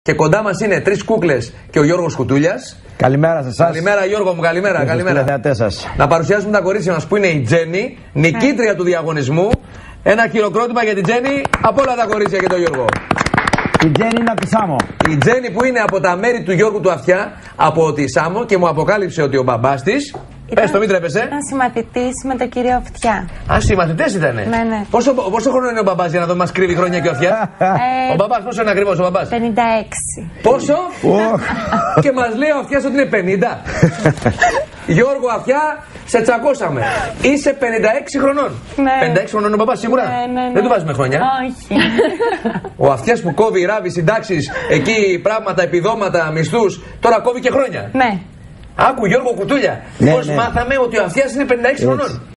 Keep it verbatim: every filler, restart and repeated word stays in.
Και κοντά μας είναι τρεις κούκλες και ο Γιώργος Κουτούλιας. Καλημέρα σε εσάς. Καλημέρα Γιώργο μου, καλημέρα. καλημέρα. Να παρουσιάσουμε τα κορίτσια μας που είναι η Τζέννη, νικήτρια του διαγωνισμού. Ένα χειροκρότημα για την Τζέννη από όλα τα κορίτσια και τον Γιώργο. Η Τζέννη είναι από τη Σάμο. Η Τζέννη που είναι από τα μέρη του Γιώργου του Αυτιά, από τη Σάμο, και μου αποκάλυψε ότι ο μπαμπάς της. Πες το, μην τρέπεσαι. Ήταν συμμαθητής με τον κύριο Αυτιά. Α, συμμαθητές ήτανε. Ναι, ναι. Πόσο, πόσο χρόνο είναι ο μπαμπάς για να δω, μας κρύβει χρόνια και ο Αυτιά. Ε, ο μπαμπάς πόσο είναι ακριβώς ο μπαμπάς? πενήντα έξι. Πόσο? Και μας λέει ο Αυτιάς ότι είναι πενήντα. Γιώργο Αυτιά, σε τσακώσαμε. Είσαι πενήντα έξι χρονών. Ναι. πενήντα έξι χρονών ο μπαμπάς σίγουρα. Ναι, ναι, ναι. Δεν του βάζουμε χρόνια. Όχι. Ο Αυτιάς που κόβει ράβει συντάξεις, εκεί πράγματα, επιδόματα, μισθούς, τώρα κόβει και χρόνια. Ναι. Άκου Γιώργο Κουτούλια, Ναι, πώς ναι. μάθαμε ότι ο Αυτιάς είναι πενήντα έξι χρονών.